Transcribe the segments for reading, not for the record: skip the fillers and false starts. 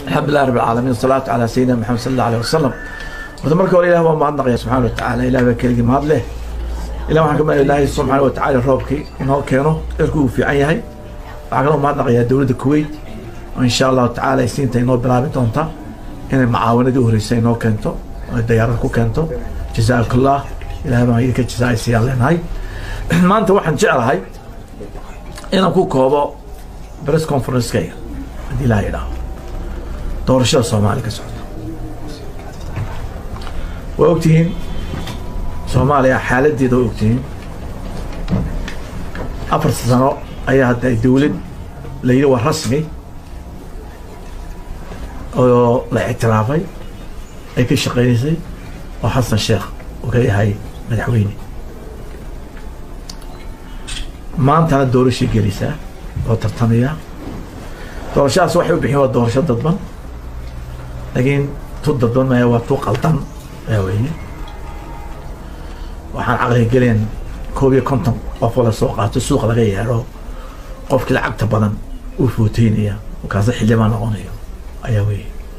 الحمد لله رب العالمين والصلاة على سيدنا محمد صلى الله عليه وسلم. وتمرك ولا إله ما نقيا سبحانه وتعالى إله بكلي ما له إله وحكم الله سبحانه وتعالى ربك إنه كانوا يركوا في عينه عقلهم ما نقيا دولة الكويت وإن شاء الله تعالى يسين تينو بلاد تونتا إن المعاونة دول يسينو كنتو الديارة كنتو جزاك الله إله ما يك جزاء سيالين هاي ما أنت واحد جعل هاي إن أكو كوبا بريس كونفرنس كيا دي لا يلا doorashada Soomaaliya ka socda waa ogtihiin Soomaaliya xaaladeeda waa ogtihiin 4 sano ayaa hadda dawlad la yiri waa rasmi oo la ictiraafay ay ka shaqeysay oo Xasan Sheekh oo ka yahay madaxweyne maanta doorasho gelisa oo tartamaya doorashadaas waxay u bixiyeen doorasho dadban لكن تضد ما هو توقلتن وين waxaan aqri galeen koobiyo konton qof wala soo qaato suuq laga yeero qofkii lacagta badan uu footeynaya kaas xilliban noqonayo ayaa weey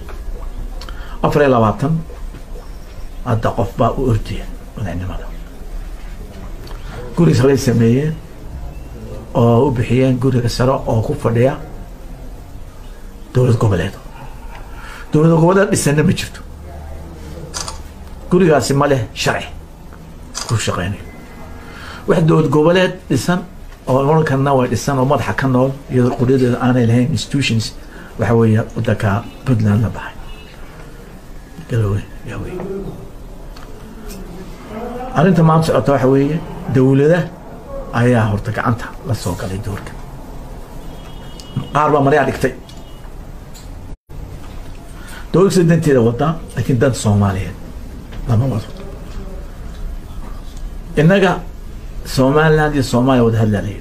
24 hadda qof baa u ordiya madaxnimada guri sare sameeyeen oo u bixiyeen guriga sare oo ku fadhiya dowlad goboleed dowladda gobolada dhisana ma jirto gurigaasi ma leh sharci ku shaqeynay wax dowlad goboleed dhisan oo markana way dhisan oo madaxa ka nool iyo qudadeeda aanay lahayn institutions waxa weeye waddanka Puntland la baxay galoway yaa weey arinta maanta socota waxa weeye dowladda ayaa horta gacanta la soo galay doorka qaar baa maryaa dhigtay دولة سدنتي ده وضع لكن ده الصوماليين لما وضع إنك صومال نادي الصومالي وده هلا ليه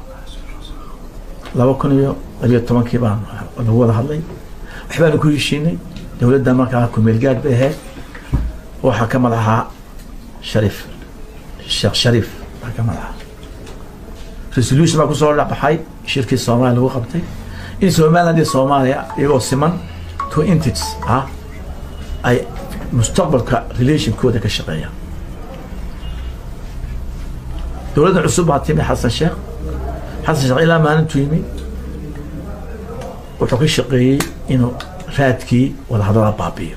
لو كانوا أبي طبعا كيبان هو ده هلا وحبان كل شيء دولة دمك على كميلجات بها وحكم لها شريف الشيخ شريف حكم لها رسلوش ما كسر لا بحي شركة الصومال هو قبتي إن صومال نادي الصومالي يبغى سمن تو entities أي مستقبل كريليشن كودا كشقية دولة عصوبة تيمي حسن شيخ إلى ما أنتو يمي وحكي الشقية إنه راتكي ولا هذا بابي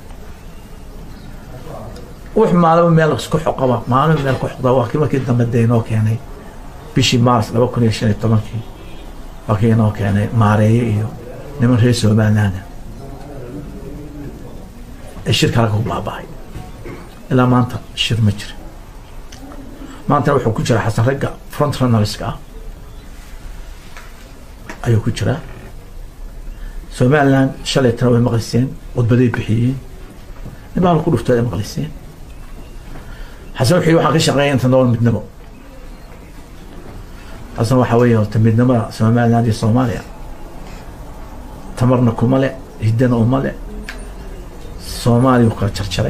وح ما له مالك سكح قبا ما له مالك حقا وكما كنت مدينوك يعني بشي مارس لو كنا يشتري الطماطم وكينوك يعني ماري نمر رئيسه بانانا الشركة لكم باباي إلا ما أنت الشر مجري ما أنت روحوا كجرا حسن رجع فرونت رانرز كا أيوه كجرا سومالان شلي تروي مغلسين وتبدي بحيين نبغى نقول فتاة مغلسين حسن وحي وحق شغالين تنور مدنبو حسن وحويه تمدنبو سومالان دي صوماليا تمرنا كمالة هدنا ومالة صومالي وقع شرشري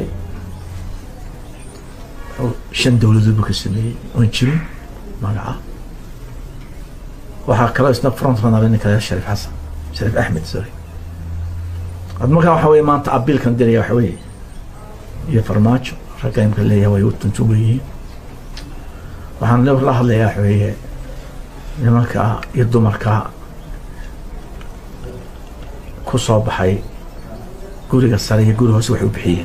شن دولة ذبك السنة ونشيل مقعة وحكلا اسنا فرنسا أنا بينك يا شريف حسن شريف أحمد سوري قد ما كان حوي ما أنت عبيل كان ديري حوي يا فرماتشو رجع يمكن لي هو يوتن توبيه وحن لو الله اللي يا حوي لما كا يدو مركا كوسو بحي guriga sare iyo guriga hoose waxay u bixiyeen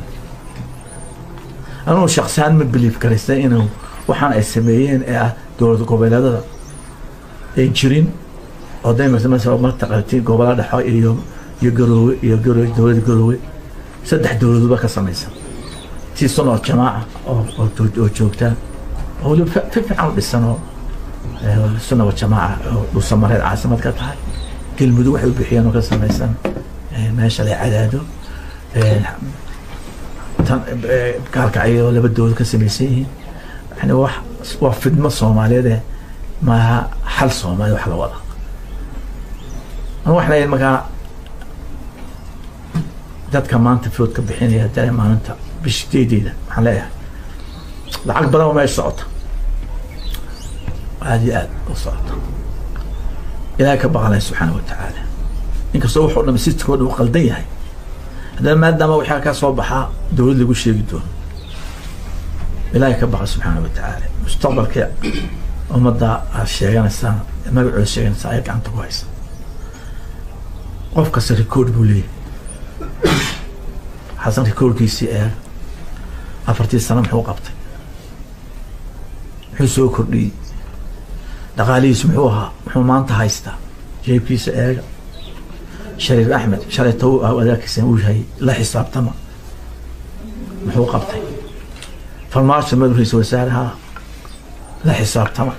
anoo shakhsiyan ma believe karaysta inuu waxaan ay sameeyeen ee dowlad goboleedada ay jirin oo daymarta mesela ma taqaantii gobolada dhexe iyo garoowe dowlad garoowe saddex dowladood ka samaysan tii sano jamaa oo joogta oo fiican u dhisan oo sano jamaa oo dhuusamareed caasimad ka tahay galmudug waxay u bixiyeen oo ka samaysan meesha la cadaado كارك عيو لبدو كسميسيه يعني وفد ما الصومالية ده ما حل صومالي وحل وضع أنا وحنا المكان ذات كمان تفوت كبحين يا ترى ما أنت بشديد ده عليها العقب بدأ ما يصعد هذه وصعد إلى كبر الله سبحانه وتعالى inkastoo wuxuu dhama sistamkooda uu qaldan yahay haddana maadaama waxaa ka soo baxaa dowlad lagu sheegi doono ilaahay ka baqa subxaana wa tacaala mustaqbalka ummadda aad sheeganaysaan magacooda sheeganaysaan ay gacanta ku haysa qof kasta record buu leeyahay xasan recordkiisii eeg 4 sano muxuu qabtay muxuu soo kordhiyey dhaqaalihiisu muxuu ahaa muxuu maanta haystaa jeebkiisa eega shariif axmed shalay tow wadaadkiisa uu yahay la xisaabtama muxuu qabtay farmaajo madaxiisa wasaaraha la xisaabtama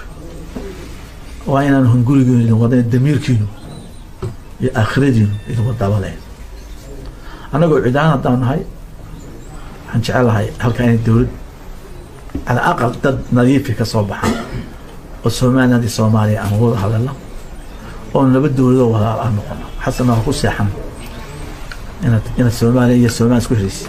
waa inaan hungurigeenu wadana damiirkiinu iyo aakhiradiinu idin wadaba leh anagoo cidaan haddaan nahay waxaan jecelahay halkaa inay dowlad على الأقل ضد نظيف كصوبها والسوماليا دي صوماليا أنا وضع هذا الله وأنا بدو ذو هذا الأمر حسب ما أقول سيحن إن السوماليا هي السوماليا سكوشيس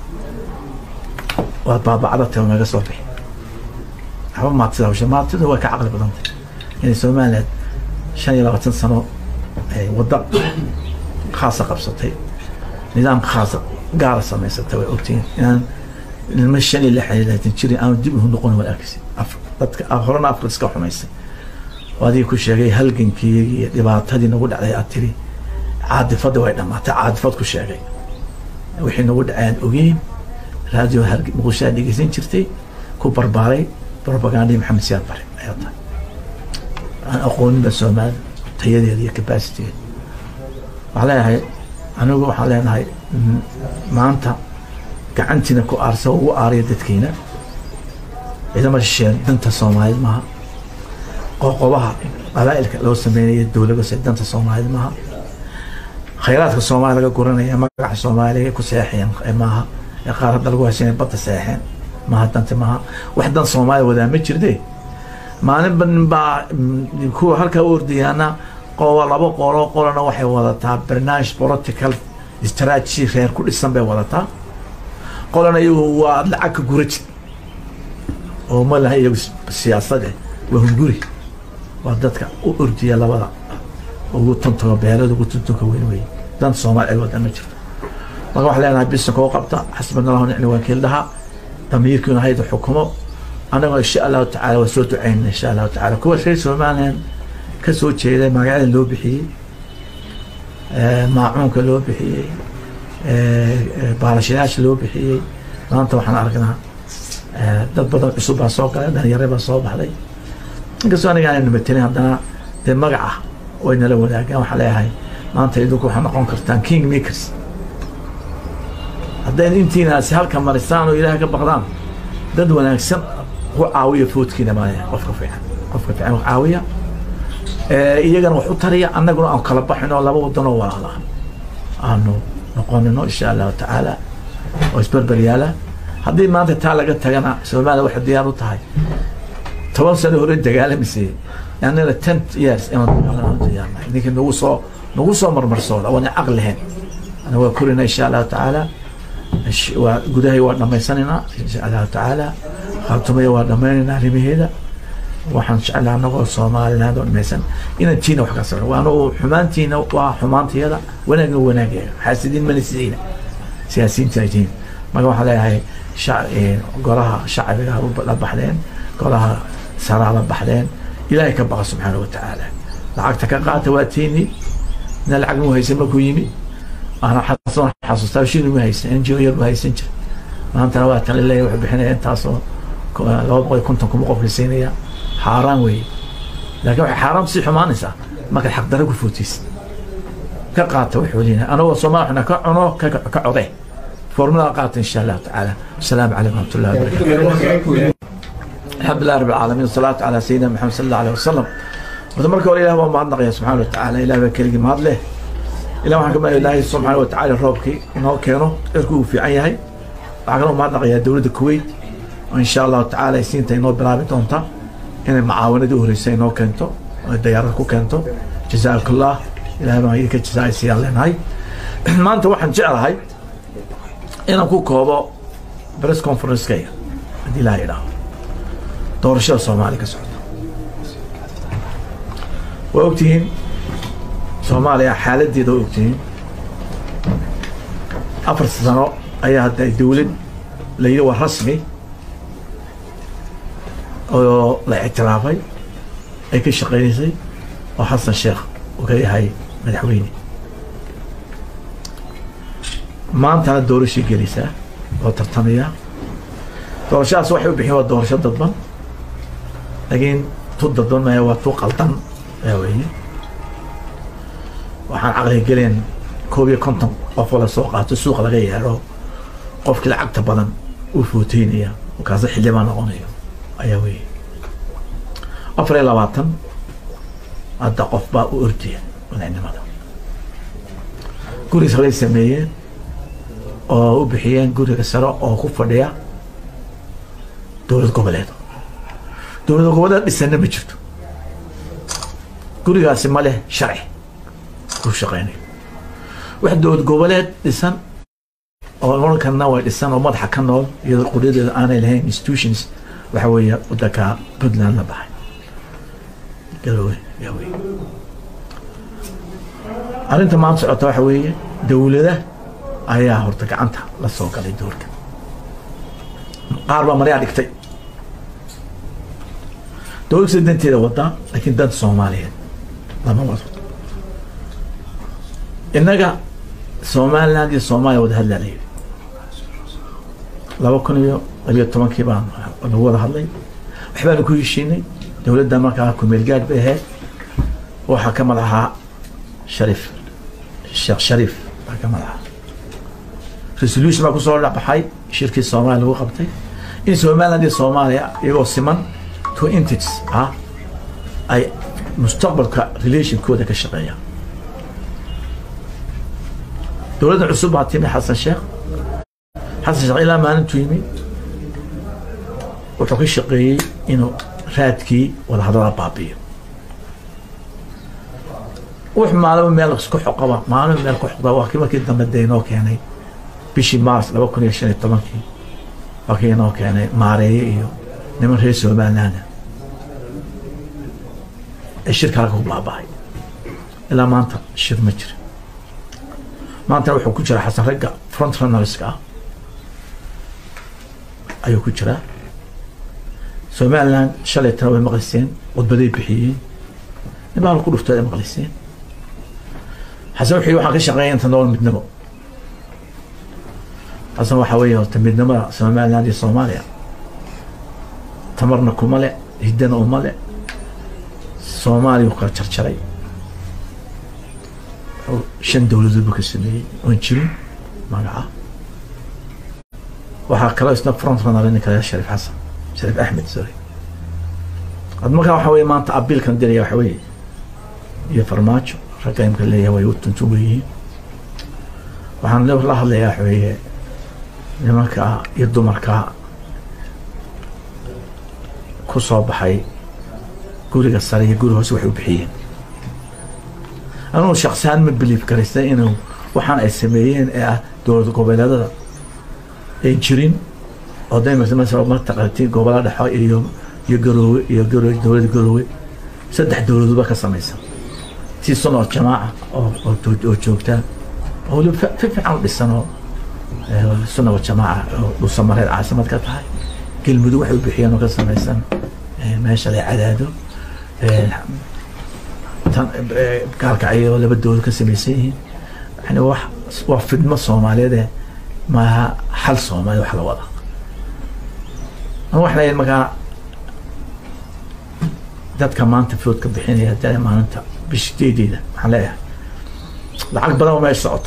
وبابا عرضته وما قصوبي هو ما تصير ما تصير هو كعقل بدنت يعني السوماليا شان يلا تنصنوا وضع خاصة قبصتي نظام خاص قارص ما يستوي أوتين يعني المشاني اللي حيلها تنشري أنا دبهم نقول والأكس أخرنا أفرس كحميسي وهذه كل شيء هلجن كي يبغى تهدي نقول عليه أتري عاد فضوا إذا ما تعاد فض كل شيء وحين نقول عن أوجين راديو هلج مغشى دقيقتين شرتي كوبر باري بروباغاندي محمد سياد باري أيضا أنا أقول بس ما تيجي هذه كباستي عليها هاي أنا أقول عليها هاي ما أنت gacantina ku aarso ugu aariya dadkeena idama sheen danta Soomaaliyeed maaha qoqobaha qabaa'ilka loo sameeyay dawladda danta Soomaaliyeed maaha khayraadka Soomaaliya laga guranaya magaca Soomaaliya ku seexeen maaha qaarada lagu heshay badda seexeen maaha danta maaha waxdan Soomaaliya wada ma jirde maalin baa ku halka ordiyana qowa laba qolana waxay wadataa barnaamij political strategy reer ku dhisan bay wadataa قولنا يو لعك جورج وما له هي السياسة وهنجوري وعدتك أردي يلا ولا وتنتظر بهذا وتنتظر وين دان صومال أيوة دان مجرد ما راح لنا بس كوقبته حسبنا الله ونعم الوكيل لها تمير كنا هيدا الحكومة أنا إن شاء الله تعالى وسوت عين إن شاء الله تعالى كل شيء سومالين كسوت شيء ما قاعد اللو بحي معون كلو بحي بارشياش لو بحي ما أنت وحنا أركنها dad badan cusub baa soo galay dhalinyaro baa soo baxday inkastoo aniga aan nabadgelin haddana dee magaca way nala wadaagaan waxaa leeyahay maanta idinku waxaa noqon kartaan king makers haddayn intiinaasi halka marisaan oo ilaaha ka baqdaan dad wanaagsan ku caawiya foodkiina maaya qofka fiican wax caawiya iyagana wax u tariya annaguna aan kala baxino laba wadan oo walaala aanu noqonino insha allahu tacaala oo isbarbaryaala haddii maanta taa laga tagana Soomaaliya waxay diyaar u tahay 10 sano hore dagaalamayay yani 10 years inaan diyaarnahay ninka nagu soo marmarsooda wana aqal lahayn ana waa kurina insha Allah taala waa gudahay waa dhamaysanina insha Allah taala khaltumay waa dhamaynina rimaheeda waxaan jeclahay anagoo Soomaaliland oo dhamaysan inaan tiina wax ka soo waano xumaantiina waa xumaantiyada wanaaga xaasidiin manisiina siyaasiyiin taajin ma waxa leeyahay قراها شعبها بحدين قراها سرابة بحدين إلهي كبر سبحانه وتعالى لعقتك قاعدة واتيني نلعب مو هيسن مكويني أنا حصلت شيء مو هيسن إنجير مو هيسن ما أنت روات اللي يحب حنا أنت أصلا لو بقول كنتم وقف السينية حرام وي لكن حرام صيح ما نسى ما كان حق درجة فوتيس كقاعدة وحولينا أنا وصما إحنا كعنو كعضي فورمولا قاعدة إن شاء الله تعالى السلام عليكم ورحمة الله وبركاته الحمد لله رب العالمين والصلاة على سيدنا محمد صلى الله عليه وسلم وتمرك ولا إله ما عندنا سبحانه وتعالى إله بكريم ما له إله ما حكم الله سبحانه وتعالى روبكي إنه كانوا يركوا في عينه عقلهم ما عندنا دولة الكويت وإن شاء الله تعالى سنتين إنه برابط أنت إن معاونة دوري سينو كنتو الديارة كنتو جزاك الله إله ما يك جزاء سيال هاي ما أنت واحد جعل هاي inaan ku koobo press conference-kaya haddii la yidhaaho doorashada Soomaaliya ka socda waa ogtihiin Soomaaliya xaaladdeeda oo ogtiin 4 sano ayaa hadda dawlad la yiri waa rasmi oo la ictiraafay ay ka shaqeysay oo Xasan Sheekh oo ka yahay madaxweyne maanta doorasho gelisa oo tartamaya doorashaas waxay u bixiyeen doorasho dadban laakiin dadban ma waa tu qaldan weeye waxaan aqri galeen koob iyo konton qof wala soo qaato suuq laga yeero qofkii lacagta badan u footeynaya kaas xildhibaan noqonayo ayaa weeye 24 hadda qof baa u ordiya madaxnimada guriga sare sameeyeen oo u bixiyeen guriga sare oo ku fadhiya dowlad goboleed dhisana ma jirto gurigaasi ma leh sharci ku shaqeynay wax dowlad goboleed dhisan oo markana way dhisan oo madaxa ka nool iyadoo qudheedeeda aanay lahayn institutions waxa weeye waddanka Puntland la baxay galoway arrinta maanta socota waxa weeye dowladda ayaa horta gacanta la soo galay doorka qaar baa maryaa dhigtay dowladda sidanteeda wada laakiin dad Soomaaliyeed lama wado innaga Somaliland iyo Soomaaliya wada hadlayay 2012 baan lagu wada hadlay waxbaan ku heshiinay dowladda markaa ku meel gaar bay ahayd waxa ka madaxa Sheekh Shariif baa ka madaxa resolution baa ku soo dhaxay shirkii Soomaaliya lagu qabtay in Somaliland iyo Soomaaliya iyagoo siman two entities ay mustaqbalka relation kooda ka shaqeeyaan dowladda cusub baa timid Xasan Sheekh ilaa maalintuu yimi wuxuu ka shaqeeyey inuu raadkii wada hadalada baabiyo wax maalmo meel isku xoqaba maalmo meel ku xoqda waa markii dambe deynoo keenay bishii Maars 2015 wakii inoo keenay maareeye iyo niman reer Somaliland shirka ku baabaay ilaa maanta shir ma jiro maanta wuxuu ku jira Xasan Ragga front runners-ka ayuu ku jira Somaliland shalay tarawih maqliseen wadbaday bixiyeen nimaan ku dhuftay maqliseen Xasan wuxuu waxa ka shaqeeyay inta nool midnimo Xasan waxa weeye horta midnimada Somaliland iyo Soomaaliya tamarna kuma le hidana uma le Soomaaliya ku jarjaray oo 5 dawladood ka sameeyay oo jirin magaca waxa kale isna front runner ninka Shariif Xasan Shariif Ahmed sorry marka waxa weeye maanta abilkan diray waxa weeye iyo farmaajo raqaymka leeyahay way u tuntubayeen waxaan la hadlayaa waxa weeye nimanka iyo dumarka ku soo baxay guriga sare iyo guriga hoose waxay u bixiyeen anuu shakhsiyan ma believe karaysay inuu waxaan ay sameeyeen ee dowlad goboleedada ay jirin oo daymasoo ma taqaantiin gobolada dhexe iyo Garowe dowlad Garowe 3 dowladood ka samaysan si sano jamaaca oo joogta oo fiican dhisano sano jamaaca oo Soomaaliya caasimad ka tahay kelmadu waxay u bixiyeen oo ka samaysan meesha la cadaado tan gaarka ay laba dowlad ka samaysan yani wax fidma Soomaaliyeed ma hal Soomaali wax la wada wax la maga dadka maanta food ka bixinaya taa maanta bishteedida waxaan leeyahay lacag badan ma socota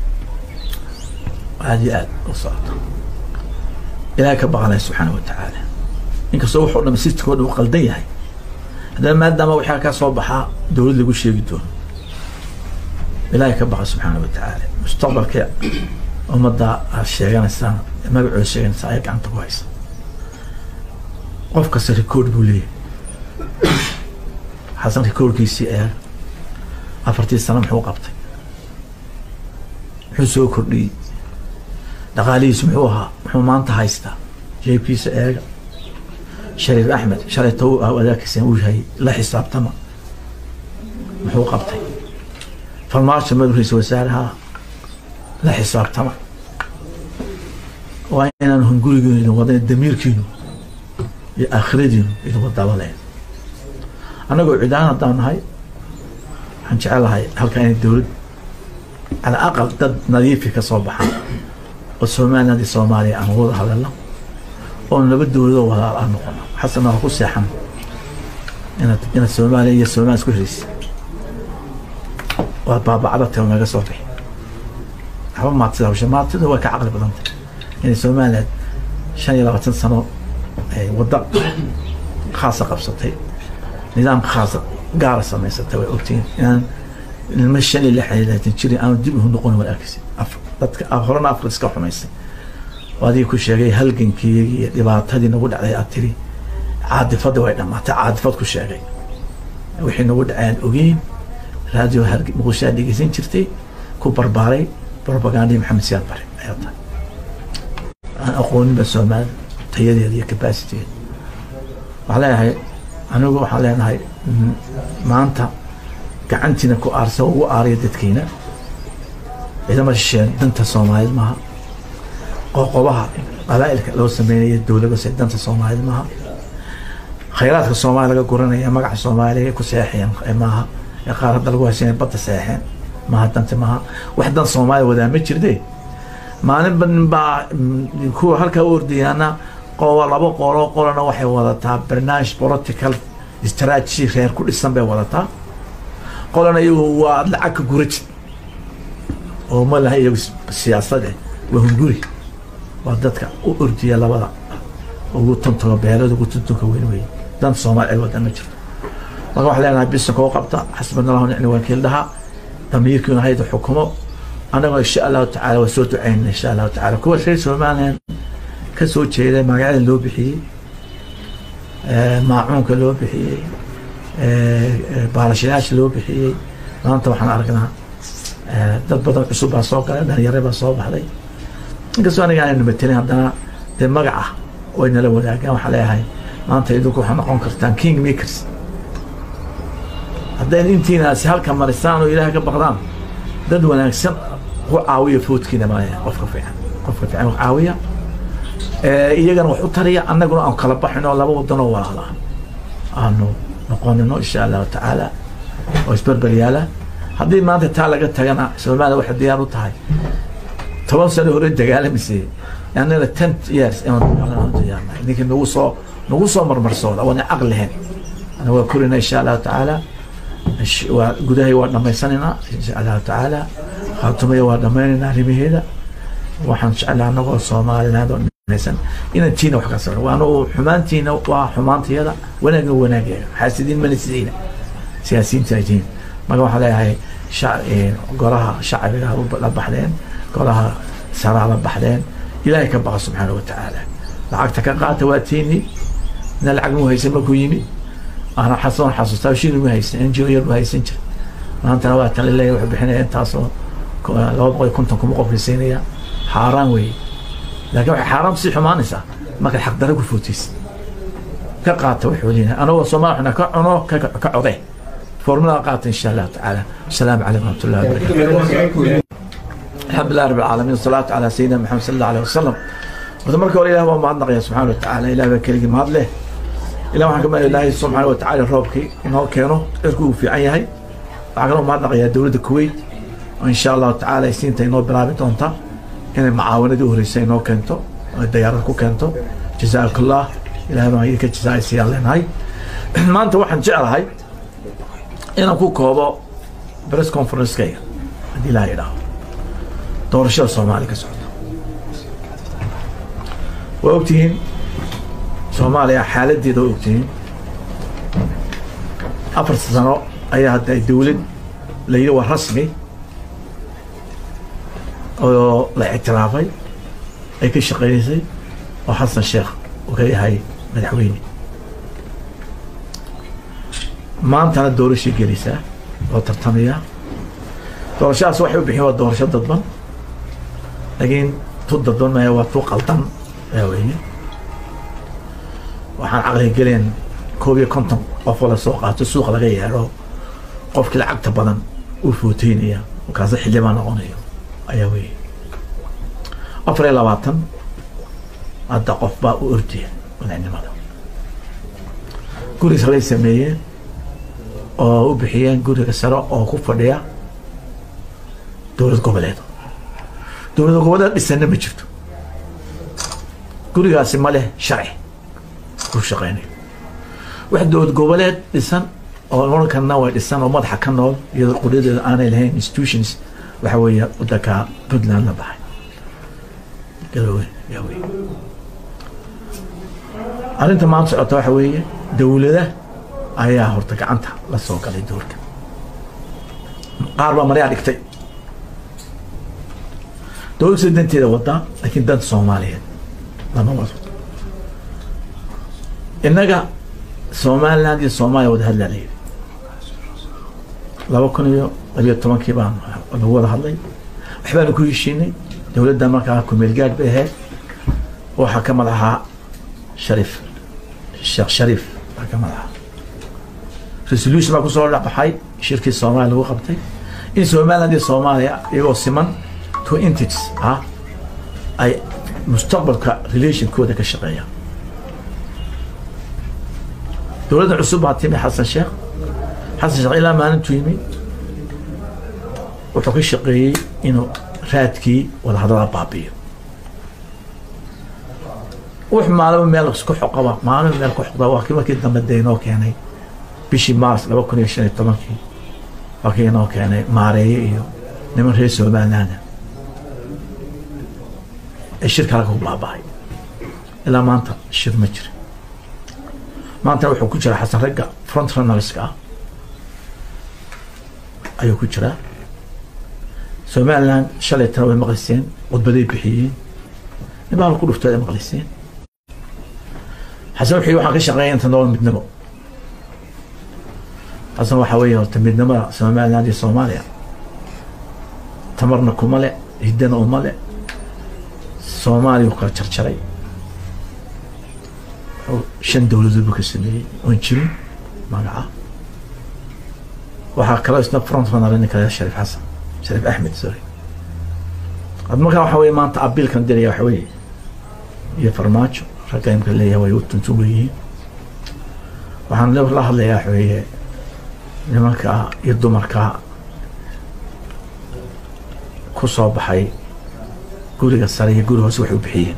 aad u socota ilaahay ka baqanay subxaanahu wa ta'ala inkastoo wuxuu dhamay sistkooda uu qaldan yahay haddana maadaama waxaa ka soo baxaa dowlad lagu sheegi doono ilaahay ka baqa subxaanahu wa ta'ala mustaqbalka ummadda sheeganaysa magacooda sheeganaysa ay gacanta ku haysa qof kasta record buu leeyahay Xasan recordkiisii ee 4 sano muxuu qabtay wuxuu soo kordhiyay dhaqaalihiisa muxuu ahaa muxuu maanta haystaa jeebkiisa eega Shariif Ahmed shalay taw wadaadkiisa uu yahay la xisaabtama muxuu qabtay farmaajo madaxiisa wasaaraha la xisaabtama waa inaan hungurigeenu idin wadeen damiirkiinu iyo aakhiradiinu idin wadabaleen annagoo cidaan haddaan nahay waxaan jecelahay halkaa inay dowlad على أقل ضد نظيف كصباحا والسومالي هذه الصومالية أنا وضع هذا وأنا بدو له ولا أنا حسب ما أقول ساحن أنا السومالي هي السومالي كويس وبابا عرفته وما قصوتي هو ما تصير ما تصير هو كعقل بلنت يعني السومالي شان يلا تنصنوا وضع خاصة قبصتي نظام خاص قارصة ما يستوي أوتين يعني المشان اللي حيلها تنشري أنا دبه نقول والعكس أفرنا أفرس كحميسي وهذه كل شيء هلجن كي يبغى هذه نقول عليه أتري عاد فضوا وين ما تعاد فض كل شيء وحين نقول عن أوجين راديو هلج مغشى اللي جزين شرتي كوبر باري بروباغاندي محمد سياد باري أيضا أنا أقول بس ما تيجي هذه كباسيتي عليها هاي أنا أقول عليها هاي ما أنت كعنتنا كو أرسو وأريد تكينا إذا ما الشيء دنت الصومال معها قوقبها قبائل لو سمينا الدولة بس دنت الصومال معها خيرات الصومال لقى قرنا يا مقع الصومالية كساحين معها يا قارب دلقوها سين بط ساحين معها دنت معها وحدة الصومال وده متشر دي ما نبن با كو هالك وردي أنا قوة لبو قولنا وحي وضعتها برنامج بوليتيكال استراتيجي خير كل السنة وضعتها قولنا يو لعك جورج وما لها يو السياسة وهم جوري وعدتك أردي على وضع وقلت بيرد وقلت وين دم صومال أيوة دم مجر وقال لنا بس كوقبته حسبنا الله ونعم الوكيل لها تمير كنا هيدا حكمه أنا إن شاء الله تعالى وسوت عين إن شاء الله تعالى كل شيء سومالين كسوت شيء ما قاعد اللو بحي معون كلو بحي بارشلاش لو بحيي maanta waxaan aragnaa dad badan cusub baa soo galay dhalinyaro baa soo baxday inkastoo aniga aanan matelin haddana dee magaca way nala wadaagaan waxaa leeyahay maanta idinku waxaa noqon kartaan king makers haddayn intiinaasi halka marisaan oo ilaaha ka baqdaan dad wanaagsan ku caawiya foodkiina malaya qofka fiican wax caawiya iyagana wax u tariya annaguna aan kala baxino laba wadan oo walaala aanu noqonino insha allahu tacaala oo isbarbaryaala haddii maanta taa laga tagana Soomaaliya waxay diyaar u tahay 10 sano hore dagaalamayay annana 10 years aan diyaarnay ninka nagu soo marmarsooda wana aqlahan ana waa kurina insha allahu tacaala waa gudahay waa dhamaysanina insha allahu tacaala khaatumay waa dhamaynina rimaheeda waxaan jeclaa anagoo Soomaaliland oo نحسن إن تينا وحكسر وأنا حمان تينا وحمانتيادا وناجي حاسدين من السيدين سياسيين تاجين ما قالوا حلا هاي قراها شعب لبحلين قراها سرع لبحلين إلهي كبر سبحانه وتعالى لعقتك قات واتيني نلعب مو هيسن مكويمي أنا حصون تاوشين مو هيسن إنجير مو هيسن ما أنت نوات اللي يحب حنا أنت أصلا لو بقى كنتم موقف السينية حرام وي لكن حرام سي حمانسة ما كان حق درجة فوتيس كقات وحولينا أنا وصماء إحنا كأنا كعضي فورمنا قات إن شاء الله تعالى السلام عليكم ورحمة الله وبركاته الحمد لله رب العالمين والصلاة على سيدنا محمد صلى الله عليه وسلم وتمرك ولله وما عندنا يا سبحانه وتعالى إلى بكرك ما له إلى ما حكم الله سبحانه وتعالى روبكي إنه كانوا يركوا في عينه عقلوا ما عندنا يا دولة الكويت وإن شاء الله تعالى سنتين نوب برابط أنت إن المعاونة دي هرسين أو كنتو الديارة كو كنتو جزاك الله إلى ما هي كجزاء سيالين هاي ما أنت واحد جاء هاي إن أكو كوبا بريس كونفرنس كي دي لا إله دور الشيء الصومالي كسعود وقتين صوماليا حالة دي دو وقتين أفرس سنة أي هذا الدولة اللي هو رسمي oo la ictiraafay ay ka shaqeysay oo Xasan Sheekh oo ka yahay madaxweyne maanta doorasho gelisa oo tartamaya doorashaas waxay u bixiyeen doorasho dadban laakiin dadban ma waa tu qaldan weeye waxaan aqli gelin koob iyo konton qof la soo qaato suuq laga yeero qofkii lacagta badan وفوتينيا وكذا حلبان أغنية أيوي أفري لواتن أدقف باء وأرتي والعني ماذا قولي سلي سمية أو بحيان قولي السراء أو كفر دولة قبلات دولة قبلات بالسنة بجفتو قولي قاسم ماله شرعي وشقيني واحد دولة قبلات بالسنة أو المرة كان نوع بالسنة ومضحك كان نوع يقولي أنا لهين institutions وحوية ودكا بدلان لبحي قالوا يا وي أنت ما أنت أتوه حوية دولة أيها هرتك عنتها للسوق اللي دورك قاربة مريع لكتي دولة سيدنتي ده وضع لكن دانت صومالية لما وصلت إنك صومال لاندي صوماليا ودهل عليه لو كانوا أبي الطمان كيبان هو ده هذا أحبال كل شيء دولة دمرك كمل قاعد بها وحكم لها شريف الشيخ شريف حكم لها رسلوش ما كسر لا بحي شركة الصومال اللي هو قبتي إن صومال هذه صوماليا يقسمن تو انتيتس أي مستقبل كريليشن كودا كشقية دولة عصوبة تيمي حسن الشيخ إلى ما أنتو يمي وحكي الشقية إنه راتكي ولا هذا بابي وح معلومة مالك سكح قوا معلومة مالك قوا كم كده مدينوك يعني بيشي مارس لو كنا يشتري تماكي وكينوك يعني ماريه نمر هي سوبانانا الشركة لك هو باباي إلا ما أنت الشركة مجري ما أنت وحكي كجرا حسن رجع فرونت رانرسكا أيوه كجرا سومالان شلي تراوي مغلسين وتبدي بحيين نبغى نقول فتاة مغلسين حسن وحي وحنا كشغالين تنور مدنبو حسن وحويه تمدنبو سومالان دي صوماليا تمرنا كمالي هدنا ومالي صومالي وقال ترشري شن دولة ذبك السنة ونشري معها وحكلا اسمه فرنسا فنالين كذا شريف حسن شريف أحمد سوري هذا ما كان حوي ما أنت عبيل كان دري حوي يفرماتش رجع يمكن لي هو يوتن توبيه وحن لو الله اللي يا حوي لما كا يدمر كا كصاب حي قولي السرية قولي هو سوحي بحيين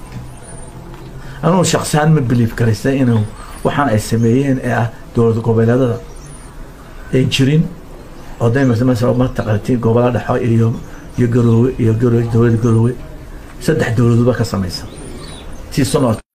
أنا شخصيا من بليف كريستي إنه وحن السميين دولة قبيلة إنشرين أو دائما مثلا ما تقلتين قبيلة حي يقولوا دولة قروي سدح دولة بك سميسا تي صنعت